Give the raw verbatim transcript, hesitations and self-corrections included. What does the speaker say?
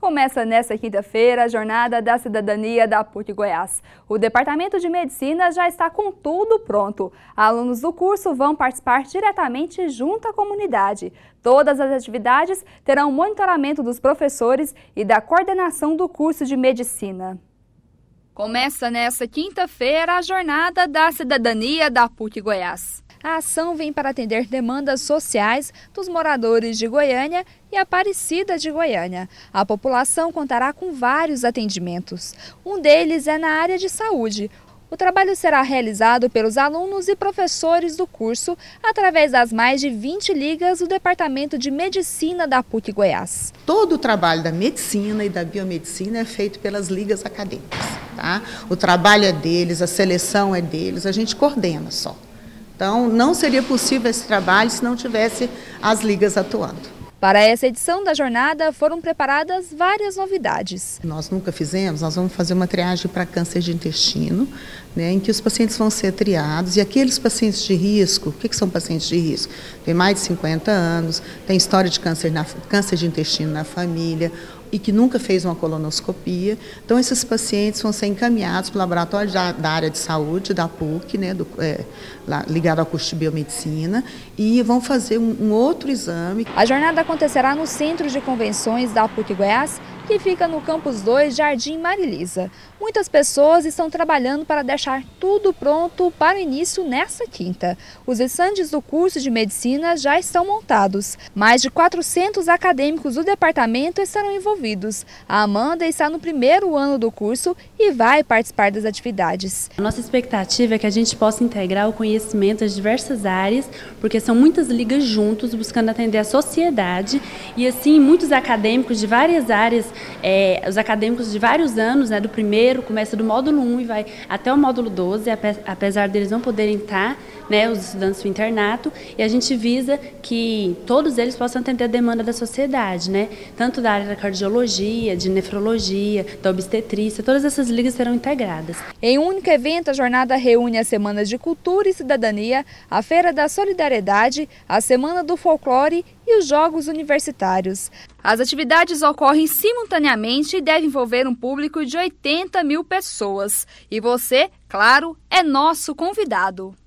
Começa nesta quinta-feira a Jornada da Cidadania da PUC Goiás. O Departamento de Medicina já está com tudo pronto. Alunos do curso vão participar diretamente junto à comunidade. Todas as atividades terão monitoramento dos professores e da coordenação do curso de Medicina. Começa nesta quinta-feira a Jornada da Cidadania da PUC Goiás. A ação vem para atender demandas sociais dos moradores de Goiânia e Aparecida de Goiânia. A população contará com vários atendimentos. Um deles é na área de saúde. O trabalho será realizado pelos alunos e professores do curso através das mais de vinte ligas do Departamento de Medicina da PUC Goiás. Todo o trabalho da medicina e da biomedicina é feito pelas ligas acadêmicas, tá? O trabalho é deles, a seleção é deles, a gente coordena só. Então, não seria possível esse trabalho se não tivesse as ligas atuando. Para essa edição da jornada foram preparadas várias novidades. Nós nunca fizemos, nós vamos fazer uma triagem para câncer de intestino, né, em que os pacientes vão ser triados. E aqueles pacientes de risco, o que, que são pacientes de risco? Tem mais de cinquenta anos, tem história de câncer, na, câncer de intestino na família e que nunca fez uma colonoscopia. Então, esses pacientes vão ser encaminhados para o laboratório da, da área de saúde, da PUC, né, do, é, lá, ligado ao curso de biomedicina, e vão fazer um, um outro exame. A jornada acontecerá no Centro de Convenções da PUC Goiás, que fica no Campus dois, Jardim Marilisa. Muitas pessoas estão trabalhando para deixar tudo pronto para o início nesta quinta. Os estandes do curso de medicina já estão montados. Mais de quatrocentos acadêmicos do departamento estarão envolvidos. A Amanda está no primeiro ano do curso e vai participar das atividades. A nossa expectativa é que a gente possa integrar o conhecimento das diversas áreas, porque são muitas ligas juntos, buscando atender a sociedade, e assim muitos acadêmicos de várias áreas, é, os acadêmicos de vários anos, né, do primeiro, começa do módulo um e vai até o módulo doze, apesar deles não poderem estar, né, os estudantes do internato, e a gente visa que todos eles possam atender a demanda da sociedade, né, tanto da área da cardiologia, de nefrologia, da obstetrícia, todas essas ligas serão integradas. Em um único evento, a jornada reúne as Semanas de Cultura e Cidadania, a Feira da Solidariedade, a Semana do Folclore e os Jogos Universitários. As atividades ocorrem simultaneamente e devem envolver um público de oitenta mil pessoas. E você, claro, é nosso convidado.